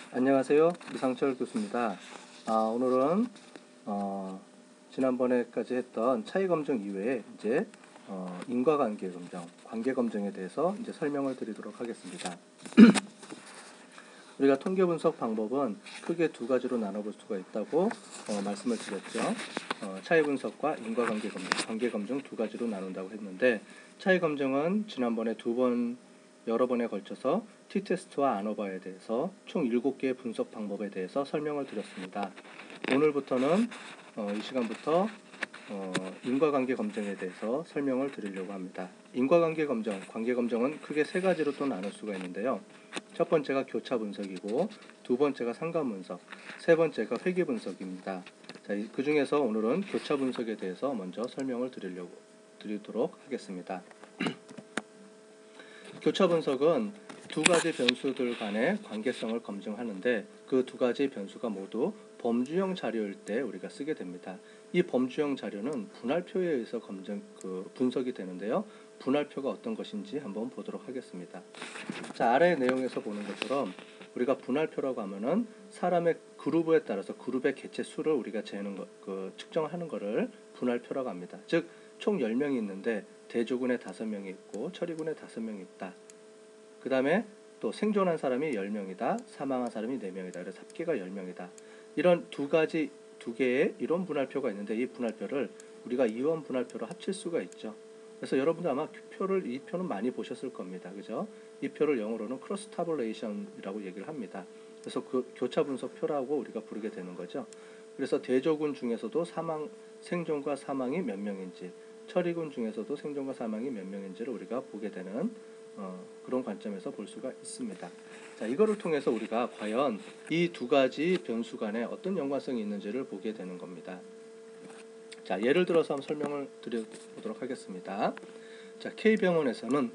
안녕하세요. 이상철 교수입니다. 오늘은 지난번에까지 했던 차이 검증 이외에 이제 인과관계 검증, 관계 검증에 대해서 이제 설명을 드리도록 하겠습니다. 우리가 통계 분석 방법은 크게 두 가지로 나눠볼 수가 있다고 말씀을 드렸죠. 차이 분석과 인과관계 검증, 관계 검증 두 가지로 나눈다고 했는데, 차이 검증은 지난번에 여러 번에 걸쳐서 t-테스트와 아노바에 대해서 총 7개의 분석 방법에 대해서 설명을 드렸습니다. 오늘부터는 이 시간부터 인과관계 검증에 대해서 설명을 드리려고 합니다. 인과관계 검증, 관계 검증은 크게 세 가지로 또 나눌 수가 있는데요. 첫 번째가 교차 분석이고, 두 번째가 상관 분석, 세 번째가 회귀 분석입니다. 자, 그 중에서 오늘은 교차 분석에 대해서 먼저 설명을 드리도록 하겠습니다. 교차 분석은 두 가지 변수들 간의 관계성을 검증하는데, 그 두 가지 변수가 모두 범주형 자료일 때 우리가 쓰게 됩니다. 이 범주형 자료는 분할표에 의해서 분석이 되는데요. 분할표가 어떤 것인지 한번 보도록 하겠습니다. 자, 아래 내용에서 보는 것처럼 우리가 분할표라고 하면은 사람의 그룹에 따라서 그룹의 개체 수를 우리가 측정하는 것을 분할표라고 합니다. 즉, 총 10명이 있는데 대조군에 5명이 있고 처리군에 5명이 있다. 그 다음에 또 생존한 사람이 10명이다. 사망한 사람이 4명이다. 그래서 합계가 10명이다. 이런 두 개의 이론 분할표가 있는데, 이 분할표를 우리가 이원 분할표로 합칠 수가 있죠. 그래서 여러분들 아마 이 표는 많이 보셨을 겁니다. 그죠? 이 표를 영어로는 크로스 타블레이션이라고 얘기를 합니다. 그래서 그 교차 분석표라고 우리가 부르게 되는 거죠. 그래서 대조군 중에서도 생존과 사망이 몇 명인지, 처리군 중에서도 생존과 사망이 몇 명인지를 우리가 보게 되는 그런 관점에서 볼 수가 있습니다. 자, 이거를 통해서 우리가 과연 이 두 가지 변수 간에 어떤 연관성이 있는지를 보게 되는 겁니다. 자, 예를 들어서 한번 설명을 드려보도록 하겠습니다. 자, K병원에서는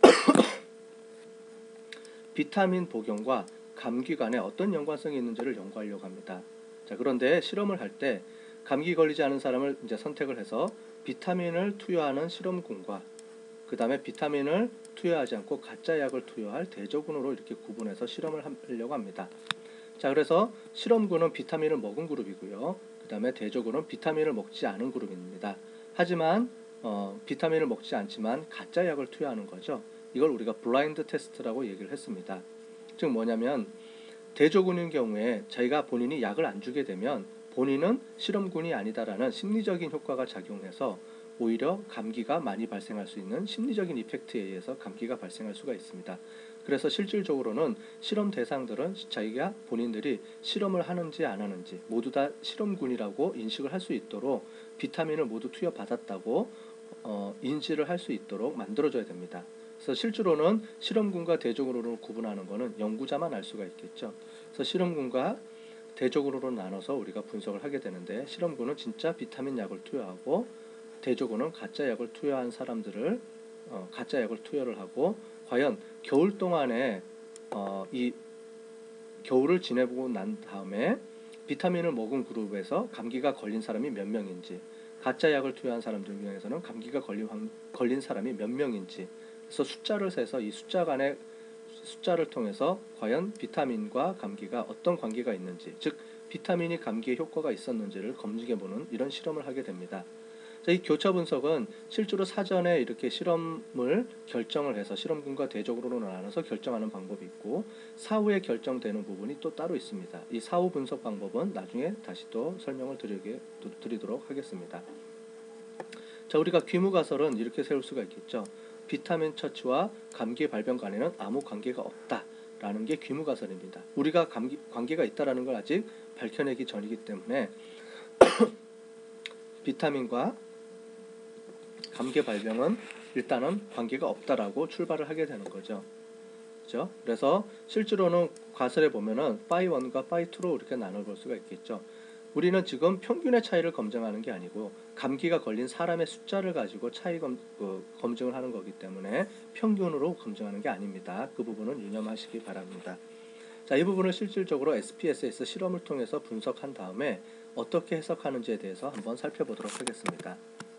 비타민 복용과 감기 간에 어떤 연관성이 있는지를 연구하려고 합니다. 자, 그런데 실험을 할 때 감기 걸리지 않은 사람을 이제 선택을 해서 비타민을 투여하는 실험군과 그 다음에 비타민을 투여하지 않고 가짜 약을 투여할 대조군으로 이렇게 구분해서 실험을 하려고 합니다. 자, 그래서 실험군은 비타민을 먹은 그룹이고요. 그 다음에 대조군은 비타민을 먹지 않은 그룹입니다. 하지만 비타민을 먹지 않지만 가짜 약을 투여하는 거죠. 이걸 우리가 블라인드 테스트라고 얘기를 했습니다. 즉 뭐냐면, 대조군인 경우에 자기가 본인이 약을 안 주게 되면 본인은 실험군이 아니다라는 심리적인 효과가 작용해서 오히려 감기가 많이 발생할 수 있는 심리적인 이펙트에 의해서 감기가 발생할 수가 있습니다. 그래서 실질적으로는 실험 대상들은 본인들이 실험을 하는지 안 하는지 모두 다 실험군이라고 인식을 할 수 있도록 비타민을 모두 투여받았다고 인지를 할 수 있도록 만들어줘야 됩니다. 그래서 실제로는 실험군과 대조군으로 구분하는 것은 연구자만 알 수가 있겠죠. 그래서 실험군과 대조군으로 나눠서 우리가 분석을 하게 되는데, 실험군은 진짜 비타민 약을 투여하고 대조군은 가짜 약을 투여한 사람들을 가짜 약을 투여를 하고, 과연 겨울 동안에 이 겨울을 지내보고 난 다음에 비타민을 먹은 그룹에서 감기가 걸린 사람이 몇 명인지, 가짜 약을 투여한 사람들 중에서는 감기가 걸린 사람이 몇 명인지, 그래서 숫자를 세서 이 숫자를 통해서 과연 비타민과 감기가 어떤 관계가 있는지, 즉 비타민이 감기에 효과가 있었는지를 검증해보는 이런 실험을 하게 됩니다. 자, 이 교차 분석은 실제로 사전에 이렇게 실험을 결정을 해서 실험군과 대조군으로 나눠서 결정하는 방법이 있고, 사후에 결정되는 부분이 또 따로 있습니다. 이 사후 분석 방법은 나중에 다시 또 설명을 드리도록 하겠습니다. 자, 우리가 귀무가설은 이렇게 세울 수가 있겠죠. 비타민 처치와 감기 발병 간에는 아무 관계가 없다라는 게 귀무가설입니다. 우리가 관계가 있다라는 걸 아직 밝혀내기 전이기 때문에 비타민과 감기 발병은 일단은 관계가 없다라고 출발을 하게 되는 거죠. 그렇죠? 그래서 실제로는 가설에 보면은 파이 1과 파이 2로 이렇게 나눠볼 수가 있겠죠. 우리는 지금 평균의 차이를 검증하는 게 아니고 감기가 걸린 사람의 숫자를 가지고 검증을 하는 거기 때문에 평균으로 검증하는 게 아닙니다. 그 부분은 유념하시기 바랍니다. 자, 이 부분을 실질적으로 SPSS 실험을 통해서 분석한 다음에 어떻게 해석하는지에 대해서 한번 살펴보도록 하겠습니다.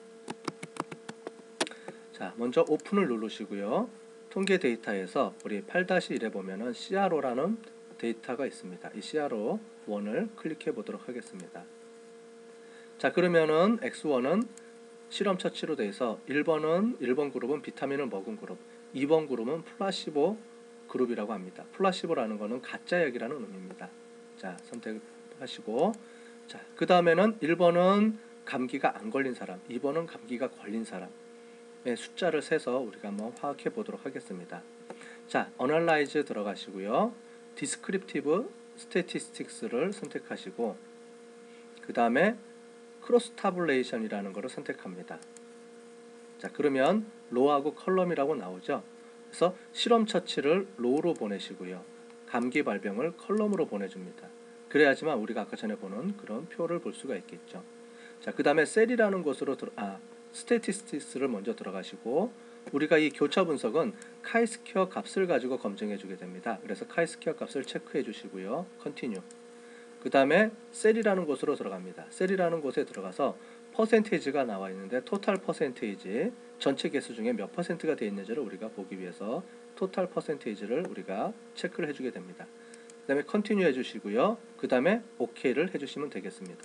자, 먼저 오픈을 누르시고요. 통계 데이터에서 우리 8-1에 보면은 CRO라는 데이터가 있습니다. 이 CR1을 클릭해 보도록 하겠습니다. 자, 그러면은 X1은 실험 처치로 돼서 1번 그룹은 비타민을 먹은 그룹, 2번 그룹은 플라시보 그룹이라고 합니다. 플라시보라는 것은 가짜약이라는 의미입니다. 자, 선택하시고, 자, 그 다음에는 1번은 감기가 안 걸린 사람, 2번은 감기가 걸린 사람의 숫자를 세서 우리가 한번 파악해 보도록 하겠습니다. 자, Analyze 들어가시고요. Descriptive Statistics를 선택하시고, 그 다음에 크로스 타블레이션이라는 것을 선택합니다. 자, 그러면 로하고 컬럼이라고 나오죠. 그래서 실험 처치를 로로 보내시고요. 감기 발병을 컬럼으로 보내줍니다. 그래야지만 우리가 아까 전에 보는 그런 표를 볼 수가 있겠죠. 자, 그 다음에 셀이라는 곳으로 스태티스틱스를 먼저 들어가시고, 우리가 이 교차 분석은 카이스퀘어 값을 가지고 검증해 주게 됩니다. 그래서 카이스퀘어 값을 체크해 주시고요. 컨티뉴. 그 다음에 셀이라는 곳으로 들어갑니다. 셀이라는 곳에 들어가서 퍼센테이지가 나와 있는데 토탈 퍼센테이지, 전체 개수 중에 몇 퍼센트가 되어 있는지를 우리가 보기 위해서 토탈 퍼센테이지를 우리가 체크를 해주게 됩니다. 그 다음에 컨티뉴 해주시고요. 그 다음에 OK를 해주시면 되겠습니다.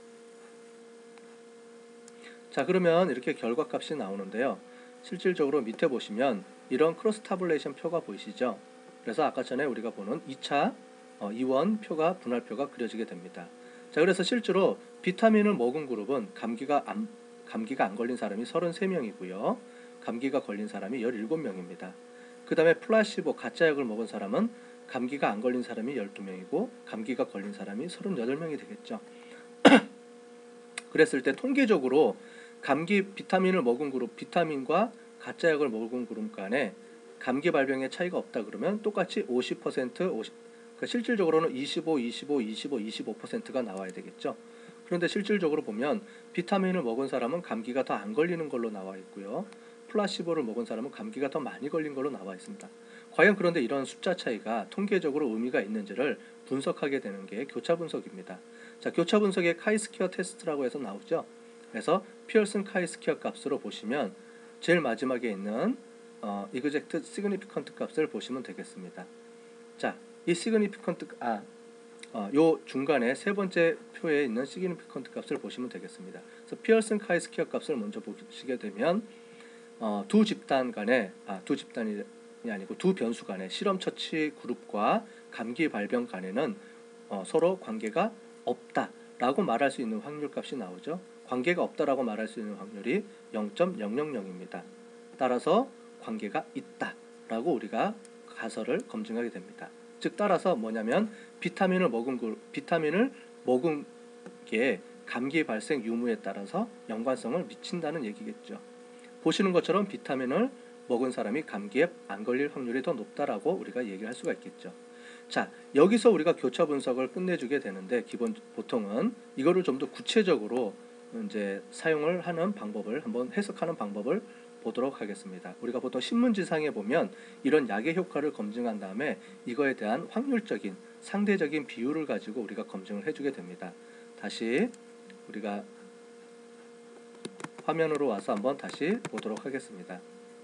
자, 그러면 이렇게 결과값이 나오는데요. 실질적으로 밑에 보시면 이런 크로스 타블레이션 표가 보이시죠? 그래서 아까 전에 우리가 보는 2차 이원 표가, 분할표가 그려지게 됩니다. 자, 그래서 실제로 비타민을 먹은 그룹은 감기가 안 걸린 사람이 33명이고요. 감기가 걸린 사람이 17명입니다. 그 다음에 플라시보 가짜약을 먹은 사람은 감기가 안 걸린 사람이 12명이고 감기가 걸린 사람이 38명이 되겠죠. 그랬을 때 통계적으로 감기 비타민을 먹은 그룹, 비타민과 가짜약을 먹은 그룹 간에 감기 발병의 차이가 없다 그러면 똑같이 50%, 50, 그러니까 실질적으로는 25, 25, 25, 25%가 나와야 되겠죠. 그런데 실질적으로 보면 비타민을 먹은 사람은 감기가 더 안 걸리는 걸로 나와 있고요. 플라시보를 먹은 사람은 감기가 더 많이 걸린 걸로 나와 있습니다. 과연 그런데 이런 숫자 차이가 통계적으로 의미가 있는지를 분석하게 되는 게 교차 분석입니다. 자, 교차 분석의 카이스퀘어 테스트라고 해서 나오죠. 그래서 피어슨 카이스퀘어 값으로 보시면 제일 마지막에 있는 exact significant 값을 보시면 되겠습니다. 자, 이 significant 요 중간에 세 번째 표에 있는 significant 값을 보시면 되겠습니다. 그래서 피어슨 카이스퀘어 값을 먼저 보시게 되면 두 집단 간에 두 집단이 아니고 두 변수 간의 실험 처치 그룹과 감기 발병 간에는 서로 관계가 없다라고 말할 수 있는 확률 값이 나오죠. 관계가 없다라고 말할 수 있는 확률이 0.000입니다. 따라서 관계가 있다라고 우리가 가설을 검증하게 됩니다. 즉 따라서 뭐냐면 비타민을 먹은 게 감기 발생 유무에 따라서 연관성을 미친다는 얘기겠죠. 보시는 것처럼 비타민을 먹은 사람이 감기에 안 걸릴 확률이 더 높다라고 우리가 얘기를 할 수가 있겠죠. 자, 여기서 우리가 교차 분석을 끝내주게 되는데 보통은 이거를 좀 더 구체적으로 이제 사용을 하는 방법을 한번 해석하는 방법을 보도록 하겠습니다. 우리가 보통 신문지상에 보면 이런 약의 효과를 검증한 다음에 이거에 대한 확률적인 상대적인 비율을 가지고 우리가 검증을 해주게 됩니다. 다시 우리가 화면으로 와서 한번 다시 보도록 하겠습니다.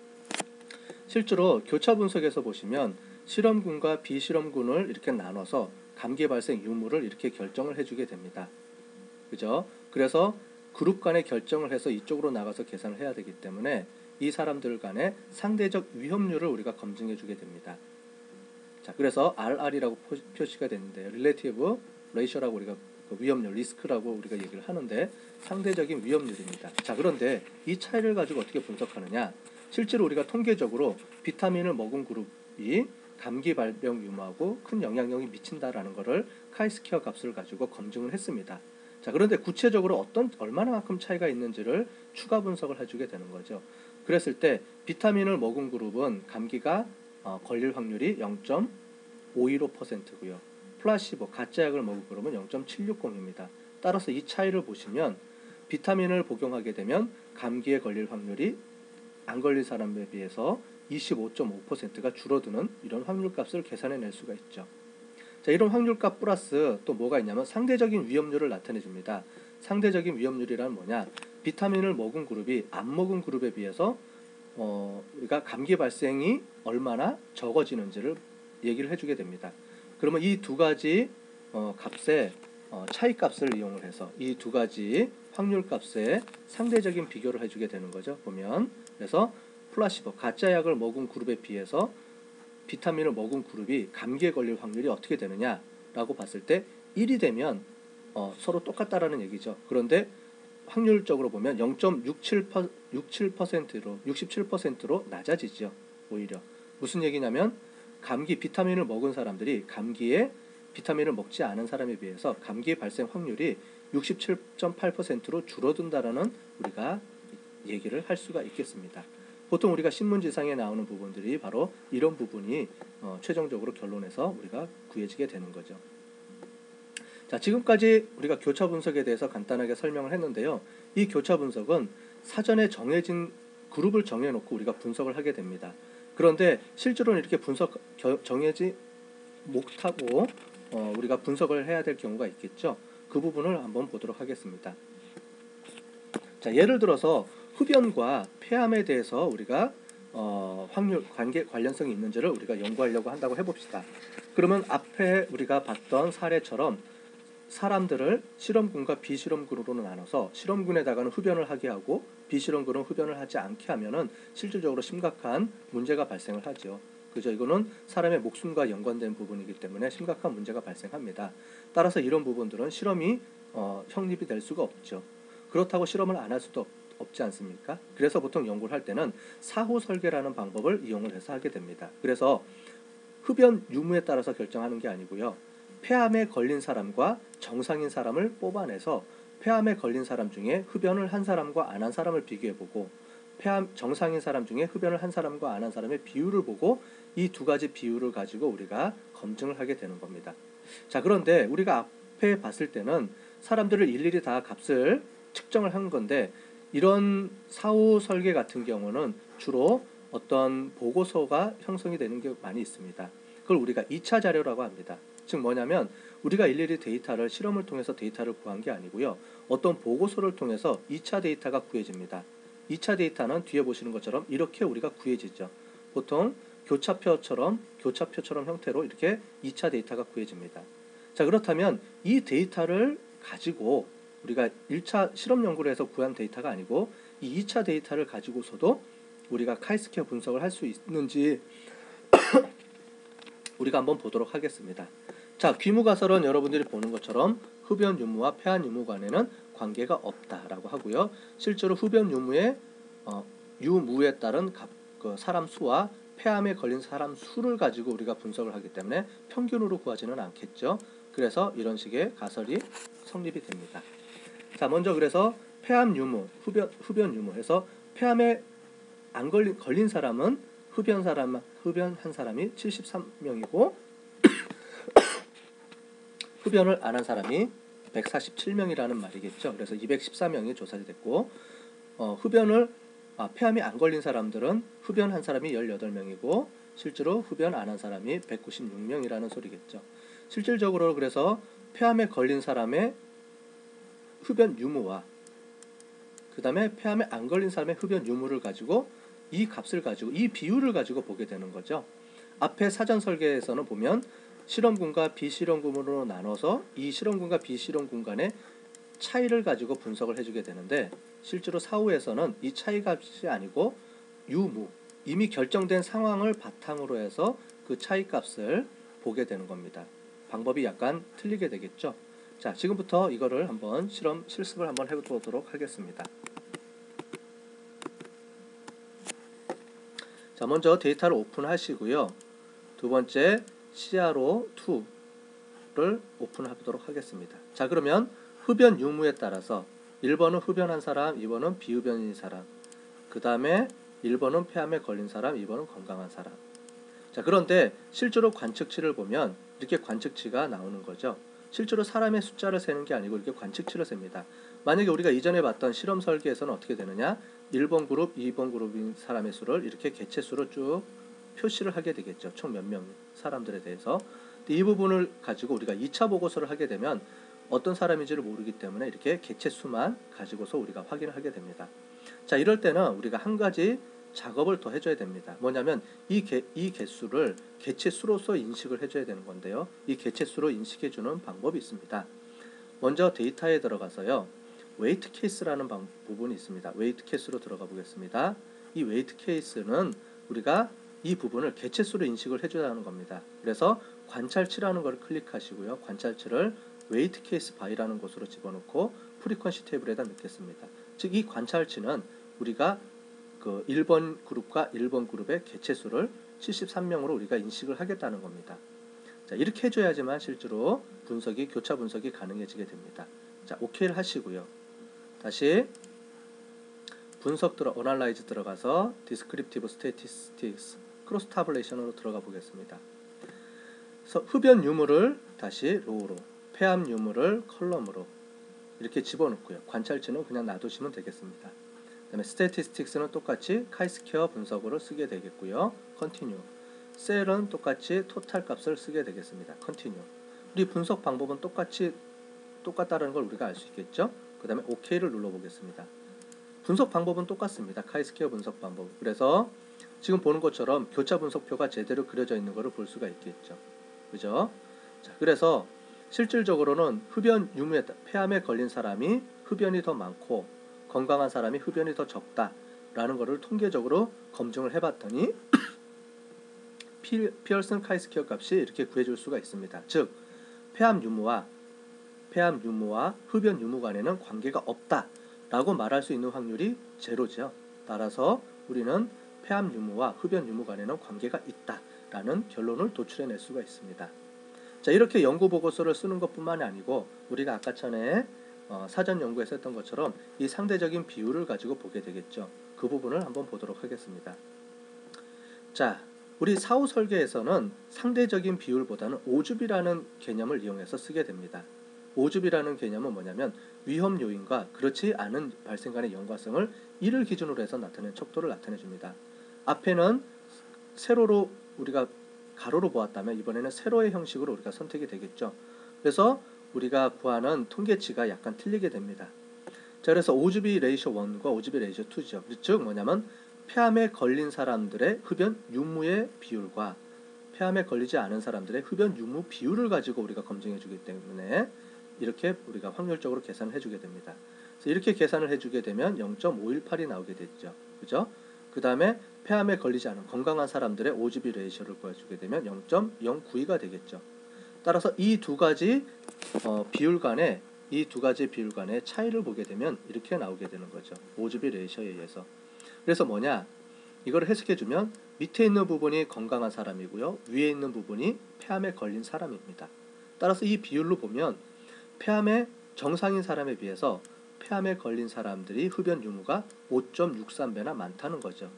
실제로 교차 분석에서 보시면 실험군과 비실험군을 이렇게 나눠서 감기 발생 유무를 이렇게 결정을 해주게 됩니다. 그죠? 그래서 그룹 간에 결정을 해서 이쪽으로 나가서 계산을 해야 되기 때문에 이 사람들 간의 상대적 위험률을 우리가 검증해 주게 됩니다. 자, 그래서 RR이라고 표시가 되는데 Relative Ratio라고 우리가 위험률, 리스크라고 우리가 얘기를 하는데 상대적인 위험률입니다. 자, 그런데 이 차이를 가지고 어떻게 분석하느냐? 실제로 우리가 통계적으로 비타민을 먹은 그룹이 감기 발병 유무하고 큰 영향력이 미친다라는 것을 카이스퀘어 값을 가지고 검증을 했습니다. 자, 그런데 구체적으로 얼마나만큼 차이가 있는지를 추가 분석을 해주게 되는 거죠. 그랬을 때 비타민을 먹은 그룹은 감기가 걸릴 확률이 0.515%고요. 플라시보, 가짜약을 먹은 그룹은 0.760입니다. 따라서 이 차이를 보시면 비타민을 복용하게 되면 감기에 걸릴 확률이 안 걸린 사람에 비해서 25.5%가 줄어드는 이런 확률값을 계산해낼 수가 있죠. 자, 이런 확률값 플러스 또 뭐가 있냐면 상대적인 위험률을 나타내 줍니다. 상대적인 위험률이란 뭐냐? 비타민을 먹은 그룹이 안 먹은 그룹에 비해서 우리가 감기 발생이 얼마나 적어지는지를 얘기를 해주게 됩니다. 그러면 이 두 가지 값의 차이 값을 이용을 해서 이 두 가지 확률 값의 상대적인 비교를 해주게 되는 거죠. 보면 그래서 플라시보 가짜 약을 먹은 그룹에 비해서 비타민을 먹은 그룹이 감기에 걸릴 확률이 어떻게 되느냐라고 봤을 때 1이 되면 서로 똑같다라는 얘기죠. 그런데 확률적으로 보면 0.67%로 낮아지죠. 오히려 무슨 얘기냐면 감기 비타민을 먹은 사람들이 감기에 비타민을 먹지 않은 사람에 비해서 감기 발생 확률이 67.8%로 줄어든다라는 우리가 얘기를 할 수가 있겠습니다. 보통 우리가 신문지상에 나오는 부분들이 바로 이런 부분이 최종적으로 결론에서 우리가 구해지게 되는 거죠. 자, 지금까지 우리가 교차 분석에 대해서 간단하게 설명을 했는데요. 이 교차 분석은 사전에 정해진 그룹을 정해놓고 우리가 분석을 하게 됩니다. 그런데 실제로는 이렇게 정해지 못하고 우리가 분석을 해야 될 경우가 있겠죠. 그 부분을 한번 보도록 하겠습니다. 자, 예를 들어서 흡연과 폐암에 대해서 우리가 확률 관계 관련성이 있는지를 우리가 연구하려고 한다고 해봅시다. 그러면 앞에 우리가 봤던 사례처럼 사람들을 실험군과 비실험군으로 나눠서 실험군에다가는 흡연을 하게 하고 비실험군은 흡연을 하지 않게 하면은 실질적으로 심각한 문제가 발생을 하죠. 그죠? 이거는 사람의 목숨과 연관된 부분이기 때문에 심각한 문제가 발생합니다. 따라서 이런 부분들은 실험이 성립이 될 수가 없죠. 그렇다고 실험을 안 할 수도 없지 않습니까? 그래서 보통 연구를 할 때는 사후 설계라는 방법을 이용을 해서 하게 됩니다. 그래서 흡연 유무에 따라서 결정하는 게 아니고요. 폐암에 걸린 사람과 정상인 사람을 뽑아내서 폐암에 걸린 사람 중에 흡연을 한 사람과 안 한 사람을 비교해보고 폐암 정상인 사람 중에 흡연을 한 사람과 안 한 사람의 비율을 보고 이 두 가지 비율을 가지고 우리가 검증을 하게 되는 겁니다. 자, 그런데 우리가 앞에 봤을 때는 사람들을 일일이 다 값을 측정을 한 건데 이런 사후 설계 같은 경우는 주로 어떤 보고서가 형성이 되는 게 많이 있습니다. 그걸 우리가 2차 자료라고 합니다. 즉 뭐냐면 우리가 일일이 데이터를 실험을 통해서 데이터를 구한 게 아니고요. 어떤 보고서를 통해서 2차 데이터가 구해집니다. 2차 데이터는 뒤에 보시는 것처럼 이렇게 우리가 구해지죠. 보통 교차표처럼 형태로 이렇게 2차 데이터가 구해집니다. 자, 그렇다면 이 데이터를 가지고 우리가 1차 실험 연구를 해서 구한 데이터가 아니고 이 2차 데이터를 가지고서도 우리가 카이스케어 분석을 할 수 있는지 우리가 한번 보도록 하겠습니다. 자, 귀무가설은 여러분들이 보는 것처럼 흡연 유무와 폐암 유무 간에는 관계가 없다라고 하고요. 실제로 흡연 유무의 유무에 따른 사람 수와 폐암에 걸린 사람 수를 가지고 우리가 분석을 하기 때문에 평균으로 구하지는 않겠죠. 그래서 이런 식의 가설이 성립이 됩니다. 자, 먼저 그래서 폐암 유무, 흡연 유무 해서 폐암에 안 걸린 사람은 흡연한 사람이 73명이고 흡연을 안 한 사람이 147명이라는 말이겠죠. 그래서 214명이 조사됐고 폐암이 안 걸린 사람들은 흡연한 사람이 18명이고 실제로 흡연 안 한 사람이 196명이라는 소리겠죠. 실질적으로 그래서 폐암에 걸린 사람의 흡연 유무와 그 다음에 폐암에 안 걸린 사람의 흡연 유무를 가지고 이 값을 가지고 이 비율을 가지고 보게 되는 거죠. 앞에 사전 설계에서는 보면 실험군과 비실험군으로 나눠서 이 실험군과 비실험군 간의 차이를 가지고 분석을 해주게 되는데 실제로 사후에서는 이 차이 값이 아니고 유무, 이미 결정된 상황을 바탕으로 해서 그 차이 값을 보게 되는 겁니다. 방법이 약간 틀리게 되겠죠. 자, 지금부터 이거를 한번 실습을 한번 해보도록 하겠습니다. 자, 먼저 데이터를 오픈하시고요. 두 번째 CRO2를 오픈하도록 하겠습니다. 자, 그러면 흡연 유무에 따라서 1번은 흡연한 사람, 2번은 비흡연인 사람, 그 다음에 1번은 폐암에 걸린 사람, 2번은 건강한 사람. 자, 그런데 실제로 관측치를 보면 이렇게 관측치가 나오는 거죠. 실제로 사람의 숫자를 세는 게 아니고 이렇게 관측치를 셉니다. 만약에 우리가 이전에 봤던 실험 설계에서는 어떻게 되느냐, 1번 그룹, 2번 그룹인 사람의 수를 이렇게 개체수로 쭉 표시를 하게 되겠죠. 총 몇 명 사람들에 대해서. 이 부분을 가지고 우리가 2차 보고서를 하게 되면 어떤 사람인지를 모르기 때문에 이렇게 개체수만 가지고서 우리가 확인을 하게 됩니다. 자, 이럴 때는 우리가 한 가지 작업을 더 해줘야 됩니다. 뭐냐면 이 개수를 개체수로서 인식을 해줘야 되는 건데요. 이 개체수로 인식해주는 방법이 있습니다. 먼저 데이터에 들어가서요. 웨이트 케이스라는 부분이 있습니다. 웨이트 케이스로 들어가 보겠습니다. 이 웨이트 케이스는 우리가 이 부분을 개체수로 인식을 해줘야 하는 겁니다. 그래서 관찰치라는 걸 클릭하시고요. 관찰치를 웨이트 케이스 바이라는 곳으로 집어넣고 프리퀀시 테이블에다 넣겠습니다. 즉 이 관찰치는 우리가 그 1번 그룹과 1번 그룹의 개체수를 73명으로 우리가 인식을 하겠다는 겁니다. 자, 이렇게 해줘야지만 실제로 교차 분석이 가능해지게 됩니다. 자, OK를 하시고요. 다시 분석 어널라이즈 들어가서 Descriptive Statistics 크로스 타블레이션으로 들어가 보겠습니다. 그래서 흡연 유무를 다시 로우로, 폐암 유무를 컬럼으로 이렇게 집어넣고요. 관찰치는 그냥 놔두시면 되겠습니다. 그 다음에 스태티스틱스는 똑같이 카이스퀘어 분석으로 쓰게 되겠고요. 컨티뉴. 셀은 똑같이 토탈 값을 쓰게 되겠습니다. 컨티뉴. 우리 분석 방법은 똑같다는 걸 우리가 알 수 있겠죠. 그 다음에 OK를 눌러보겠습니다. 분석 방법은 똑같습니다. 카이스퀘어 분석 방법. 그래서 지금 보는 것처럼 교차 분석표가 제대로 그려져 있는 것을 볼 수가 있겠죠. 그죠? 자, 그래서 실질적으로는 흡연 유무에 폐암에 걸린 사람이 흡연이 더 많고 건강한 사람이 흡연이 더 적다라는 것을 통계적으로 검증을 해봤더니 피어슨 카이스퀘어 값이 이렇게 구해줄 수가 있습니다. 즉 폐암 유무와 흡연 유무 간에는 관계가 없다라고 말할 수 있는 확률이 제로죠. 따라서 우리는 폐암 유무와 흡연 유무 간에는 관계가 있다라는 결론을 도출해낼 수가 있습니다. 자, 이렇게 연구 보고서를 쓰는 것뿐만이 아니고 우리가 아까 전에 사전 연구에서 했던 것처럼 이 상대적인 비율을 가지고 보게 되겠죠. 그 부분을 한번 보도록 하겠습니다. 자, 우리 사후 설계에서는 상대적인 비율보다는 오줍이라는 개념을 이용해서 쓰게 됩니다. 오줍이라는 개념은 뭐냐면 위험 요인과 그렇지 않은 발생 간의 연관성을 1을 기준으로 해서 나타낸 척도를 나타내 줍니다. 앞에는 세로로 우리가 가로로 보았다면 이번에는 세로의 형식으로 우리가 선택이 되겠죠. 그래서 우리가 구하는 통계치가 약간 틀리게 됩니다. 자, 그래서 오주비 레이쇼 1과 오주비 레이쇼 2죠. 즉 뭐냐면 폐암에 걸린 사람들의 흡연 유무의 비율과 폐암에 걸리지 않은 사람들의 흡연 유무 비율을 가지고 우리가 검증해 주기 때문에 이렇게 우리가 확률적으로 계산을 해주게 됩니다. 그래서 이렇게 계산을 해주게 되면 0.518이 나오게 되죠. 그죠? 그 다음에 폐암에 걸리지 않은 건강한 사람들의 오주비 레이쇼를 구해주게 되면 0.092가 되겠죠. 따라서 이 두 가지 비율 간의 차이를 보게 되면 이렇게 나오게 되는 거죠. 오주비 레이쇼에 의해서. 그래서 뭐냐? 이걸 해석해주면 밑에 있는 부분이 건강한 사람이고요. 위에 있는 부분이 폐암에 걸린 사람입니다. 따라서 이 비율로 보면 폐암에 정상인 사람에 비해서 폐암에 걸린 사람들이 흡연 유무가 5.63배나 많다는 거죠.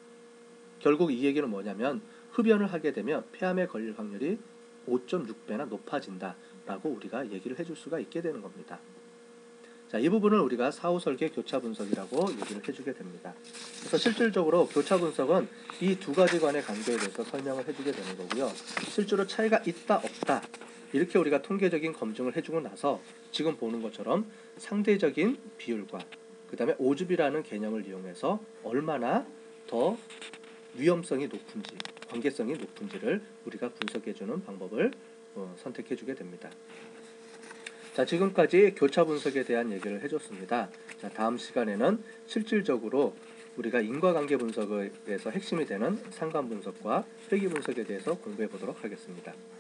결국 이 얘기는 뭐냐면 흡연을 하게 되면 폐암에 걸릴 확률이 5.6배나 높아진다라고 우리가 얘기를 해줄 수가 있게 되는 겁니다. 자, 이 부분을 우리가 사후 설계 교차 분석이라고 얘기를 해주게 됩니다. 그래서 실질적으로 교차 분석은 이 두 가지 간의 관계에 대해서 설명을 해주게 되는 거고요. 실제로 차이가 있다 없다 이렇게 우리가 통계적인 검증을 해주고 나서 지금 보는 것처럼 상대적인 비율과 그 다음에 오줍이라는 개념을 이용해서 얼마나 더 위험성이 높은지 관계성이 높은지를 우리가 분석해주는 방법을 선택해주게 됩니다. 자, 지금까지 교차 분석에 대한 얘기를 해줬습니다. 자, 다음 시간에는 실질적으로 우리가 인과관계 분석에서 핵심이 되는 상관 분석과 회귀 분석에 대해서 공부해 보도록 하겠습니다.